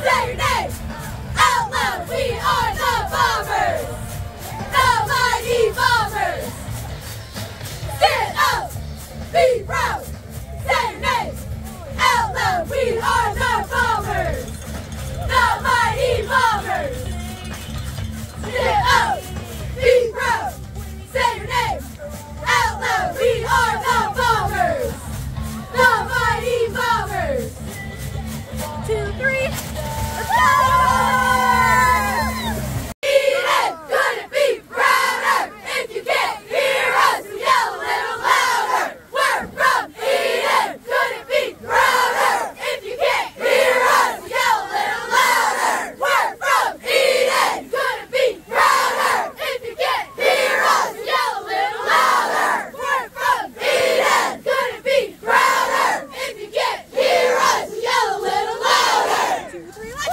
Say your name! Out loud! We are the Bombers! The mighty Bombers! Stand up! Be proud! Say your name! Out loud! We are the Bombers! The mighty Bombers! Stand up! Be proud! Say your name! Out loud! We are the Bombers! The mighty Bombers! 1, 2, 3, let's go! Edon couldn't be prouder. If you can't hear us, yell a little louder. We're from Edon, couldn't be prouder. If you can't hear us, yell a little louder. We're from Edon, couldn't be prouder. If you can't hear us, yell a little louder. We're from Edon, couldn't be prouder. If you can't hear us, yell a little louder. 2, 3, let's